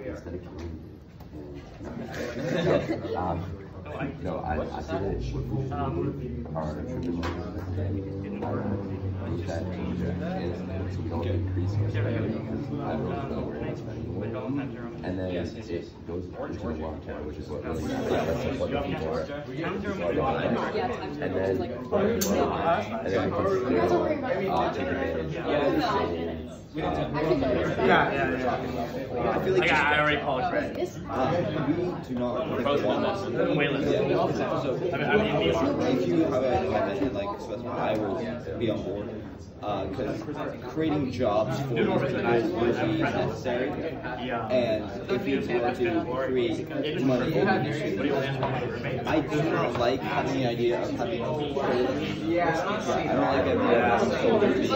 instead of killing no, I did it with our traditional that and so we don't increase our spending because I don't know what we're spending and then it goes into the long term, which is what really matters. That's what the people are and then we can take advantage of I feel like I already called Fred. we do not Way less. if you have a method like so that's why I would be on board. Because creating jobs for people is necessary, and if you want to create money, I do not like having the idea of having I don't like the idea of soldiers